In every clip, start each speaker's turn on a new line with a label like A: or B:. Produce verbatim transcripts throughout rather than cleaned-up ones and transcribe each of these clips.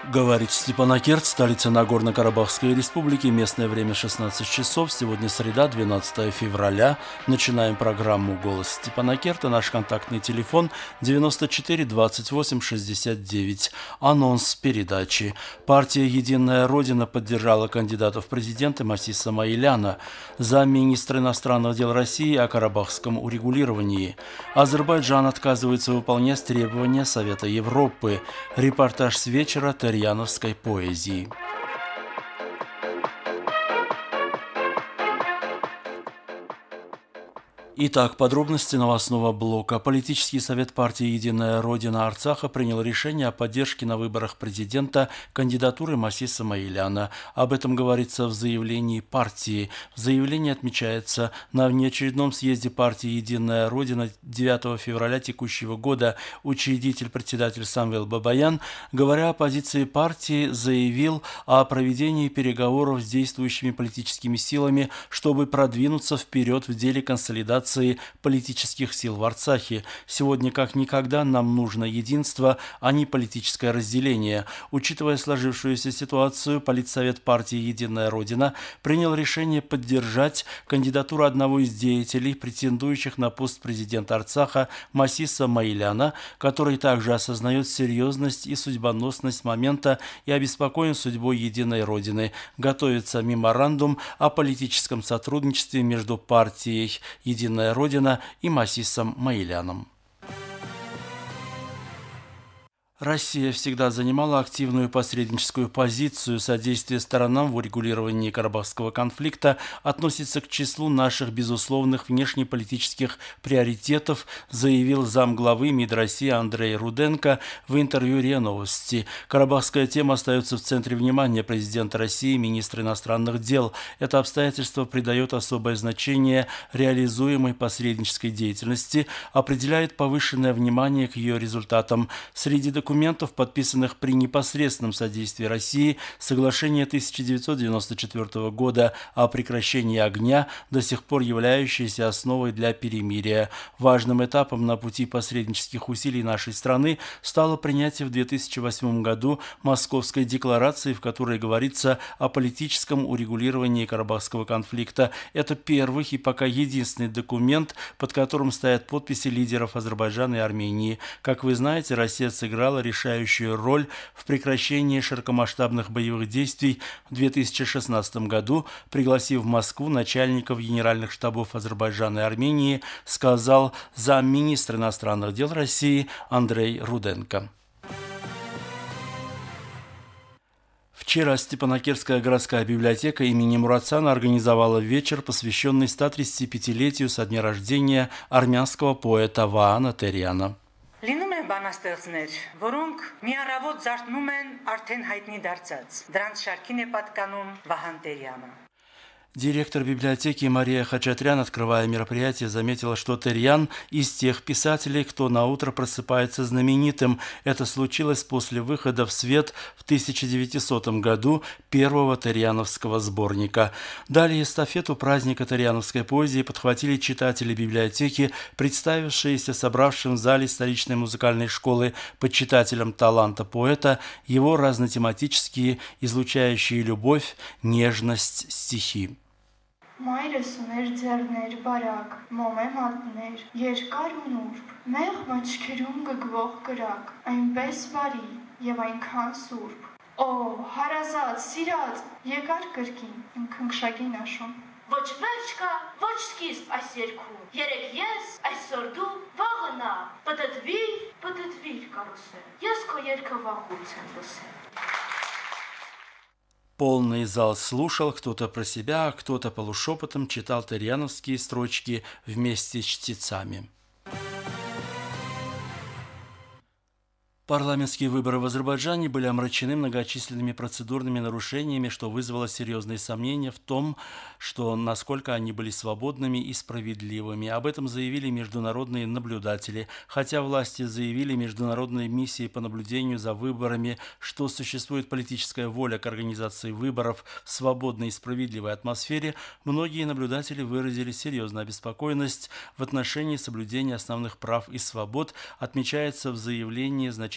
A: Говорит Степанакерт, столица Нагорно-Карабахской республики. Местное время шестнадцать часов. Сегодня среда, двенадцатое февраля. Начинаем программу «Голос Степанакерта». Наш контактный телефон девяносто четыре двадцать восемь шестьдесят девять. Анонс передачи. Партия «Единая Родина» поддержала кандидата в президенты Масиса Маиляна. Замминистра иностранных дел России о карабахском урегулировании. Азербайджан отказывается выполнять требования Совета Европы. Репортаж с вечера Тарьяновской поэзии. Итак, подробности новостного блока. Политический совет партии «Единая Родина» Арцаха принял решение о поддержке на выборах президента кандидатуры Масиса Маиляна. Об этом говорится в заявлении партии. В заявлении отмечается, на внеочередном съезде партии «Единая Родина» девятого февраля текущего года учредитель-председатель Самвел Бабаян, говоря о позиции партии, заявил о проведении переговоров с действующими политическими силами, чтобы продвинуться вперед в деле консолидации политических сил в Арцахе. Сегодня как никогда нам нужно единство, а не политическое разделение. Учитывая сложившуюся ситуацию, Политсовет партии «Единая Родина» принял решение поддержать кандидатуру одного из деятелей, претендующих на пост президента Арцаха, Масиса Маиляна, который также осознает серьезность и судьбоносность момента и обеспокоен судьбой Единой Родины. Готовится меморандум о политическом сотрудничестве между партией «Единая Родина» и Масисом Маиляном. Россия всегда занимала активную посредническую позицию. Содействие сторонам в урегулировании карабахского конфликта относится к числу наших безусловных внешнеполитических приоритетов, заявил замглавы МИД России Андрей Руденко в интервью РИА Новости. Карабахская тема остается в центре внимания президента России, министра иностранных дел. Это обстоятельство придает особое значение реализуемой посреднической деятельности, определяет повышенное внимание к ее результатам. Среди документов документов, подписанных при непосредственном содействии России, соглашение тысяча девятьсот девяносто четвёртого года о прекращении огня, до сих пор являющееся основой для перемирия. Важным этапом на пути посреднических усилий нашей страны стало принятие в две тысячи восьмом году Московской декларации, в которой говорится о политическом урегулировании карабахского конфликта. Это первый и пока единственный документ, под которым стоят подписи лидеров Азербайджана и Армении. Как вы знаете, Россия сыграла решающую роль в прекращении широкомасштабных боевых действий в две тысячи шестнадцатом году, пригласив в Москву начальников генеральных штабов Азербайджана и Армении, сказал замминистра иностранных дел России Андрей Руденко. Вчера Степанакертская городская библиотека имени Муратсана организовала вечер, посвященный ста тридцатипятилетию со дня рождения армянского поэта Ваана Теряна.
B: Լինում են բանաստեղծներ, որոնք միառավոտ զարթնում են արդեն հայտնի դարձած։ Դրանց շարքին է պատկանում Վահան Տերյանը։
A: Директор библиотеки Мария Хачатрян, открывая мероприятие, заметила, что Терьян из тех писателей, кто наутро просыпается знаменитым. Это случилось после выхода в свет в тысяча девятисотом году первого терьяновского сборника. Далее эстафету праздника терьяновской поэзии подхватили читатели библиотеки, представившиеся собравшим в зале столичной музыкальной школы почитателям таланта поэта его разнотематические, излучающие любовь, нежность стихи.
C: Մայրս ուներ ձեռներ բարակ, մոմե մատներ, երկար ու նուրբ, մեղ մաչքերում գգվող կրակ, այնպես բարի և այնքան սուրբ։ Օ, հարազատ, սիրած, եկար կրկին, իմ քնքշագին աշուն։
D: Ոչ վերջ կա, ոչ սկիզբ այս երգում, երեկ ես, այսօր դու, վաղը նա, պտտվիր, պտտվիր կարուսել, ես քո երգը վաղուց եմ լսել։
A: Полный зал слушал, кто-то про себя, а кто-то полушепотом читал терьяновские строчки вместе с чтецами. Парламентские выборы в Азербайджане были омрачены многочисленными процедурными нарушениями, что вызвало серьезные сомнения в том, что насколько они были свободными и справедливыми. Об этом заявили международные наблюдатели. Хотя власти заявили международной миссии по наблюдению за выборами, что существует политическая воля к организации выборов в свободной и справедливой атмосфере, многие наблюдатели выразили серьезную обеспокоенность в отношении соблюдения основных прав и свобод, отмечается в заявлении значительных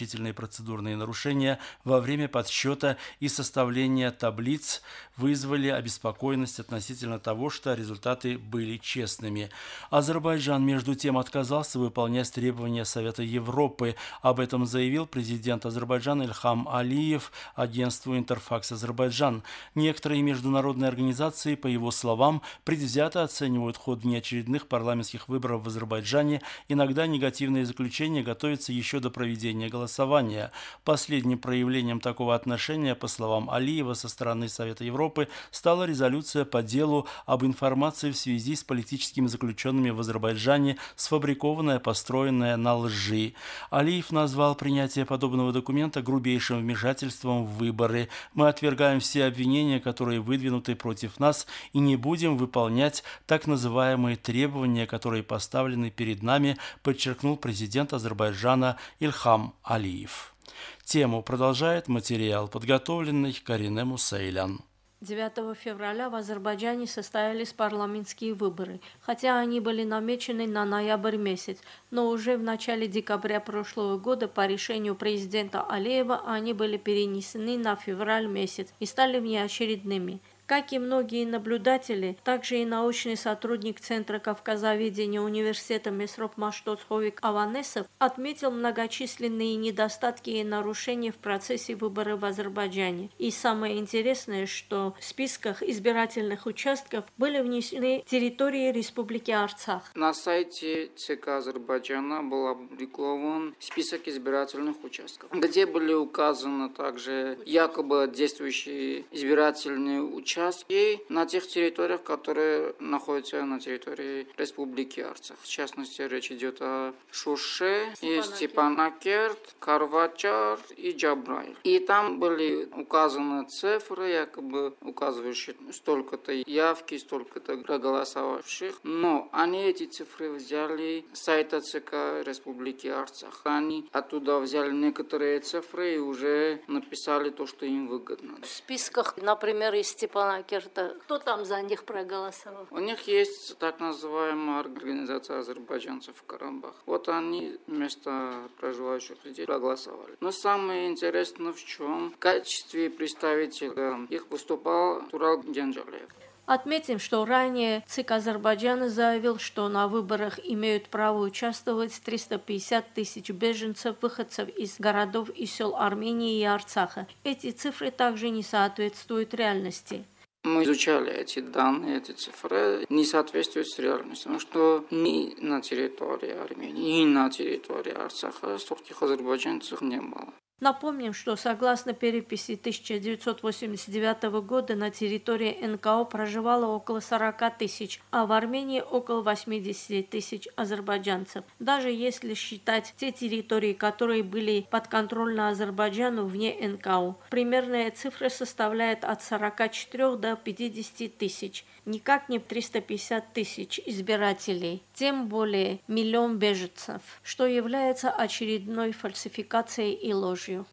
A: значительные процедурные нарушения во время подсчета и составления таблиц вызвали обеспокоенность относительно того, что результаты были честными. Азербайджан, между тем, отказался выполнять требования Совета Европы. Об этом заявил президент Азербайджана Ильхам Алиев агентству «Интерфакс Азербайджан». Некоторые международные организации, по его словам, предвзято оценивают ход внеочередных парламентских выборов в Азербайджане. Иногда негативные заключения готовятся еще до проведения голосования. Последним проявлением такого отношения, по словам Алиева, со стороны Совета Европы, стала резолюция по делу об информации в связи с политическими заключенными в Азербайджане, сфабрикованная, построенная на лжи. Алиев назвал принятие подобного документа грубейшим вмешательством в выборы. Мы отвергаем все обвинения, которые выдвинуты против нас, и не будем выполнять так называемые требования, которые поставлены перед нами, подчеркнул президент Азербайджана Ильхам Алиев. Тему продолжает материал, подготовленный Карине Мусейлян.
E: девятого февраля в Азербайджане состоялись парламентские выборы, хотя они были намечены на ноябрь месяц, но уже в начале декабря прошлого года по решению президента Алиева они были перенесены на февраль месяц и стали внеочередными. Как и многие наблюдатели, также и научный сотрудник Центра Кавказоведения университета Месроп Маштоцховик Аванесов отметил многочисленные недостатки и нарушения в процессе выборов в Азербайджане. И самое интересное, что в списках избирательных участков были внесены территории Республики Арцах.
F: На сайте ЦК Азербайджана был опубликован список избирательных участков, где были указаны также якобы действующие избирательные участки на тех территориях, которые находятся на территории Республики Арцах. В частности, речь идет о Шуше, Степанакерт, Карвачар и Джабраиль. И там были указаны цифры, якобы указывающие столько-то явки, столько-то проголосовавших. Но они эти цифры взяли с сайта ЦК Республики Арцах. Они оттуда взяли некоторые цифры и уже написали то, что им выгодно.
E: В списках, например, из Степанакерта, кто там за них проголосовал?
F: У них есть так называемая организация азербайджанцев в Карабах. Вот они вместо проживающих людей проголосовали. Но самое интересное в чем? В качестве представителя их выступал Турал Генджалиев.
E: Отметим, что ранее ЦИК Азербайджана заявил, что на выборах имеют право участвовать триста пятьдесят тысяч беженцев, выходцев из городов и сел Армении и Арцаха. Эти цифры также не соответствуют реальности.
F: Мы изучали эти данные, эти цифры, не соответствуют с реальностью, потому что ни на территории Армении, ни на территории Арцаха стольких азербайджанцев не было.
E: Напомним, что согласно переписи тысяча девятьсот восемьдесят девятого года на территории эн ка о проживало около сорока тысяч, а в Армении около восьмидесяти тысяч азербайджанцев. Даже если считать те территории, которые были подконтрольны Азербайджану вне эн ка о, примерная цифра составляет от сорока четырёх до пятидесяти тысяч. Никак не триста пятьдесят тысяч избирателей, тем более миллион беженцев, что является очередной фальсификацией и ложью.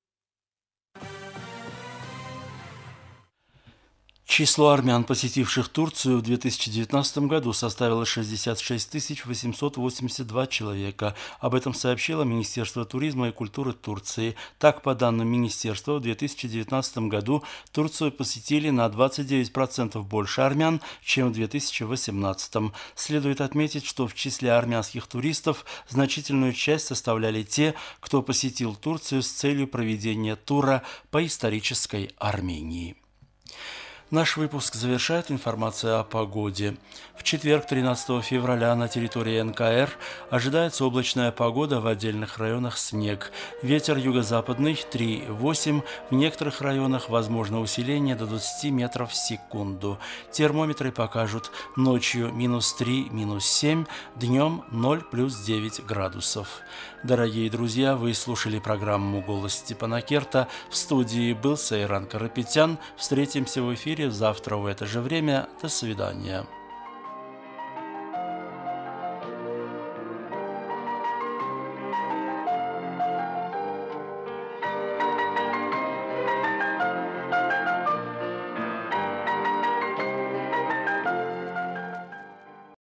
A: Число армян, посетивших Турцию в две тысячи девятнадцатом году, составило шестьдесят шесть тысяч восемьсот восемьдесят два человека. Об этом сообщило Министерство туризма и культуры Турции. Так, по данным Министерства, в две тысячи девятнадцатом году Турцию посетили на двадцать девять процентов больше армян, чем в две тысячи восемнадцатом. Следует отметить, что в числе армянских туристов значительную часть составляли те, кто посетил Турцию с целью проведения тура по исторической Армении. Наш выпуск завершает информация о погоде. В четверг, тринадцатого февраля, на территории эн ка эр ожидается облачная погода, в отдельных районах снег. Ветер юго-западный три-восемь, в некоторых районах возможно усиление до двадцати метров в секунду. Термометры покажут ночью минус три, минус семь, днем ноль плюс девять градусов. Дорогие друзья, вы слушали программу «Голос Степанакерта». В студии был Сайран Карапетян. Встретимся в эфире завтра в это же время. До свидания.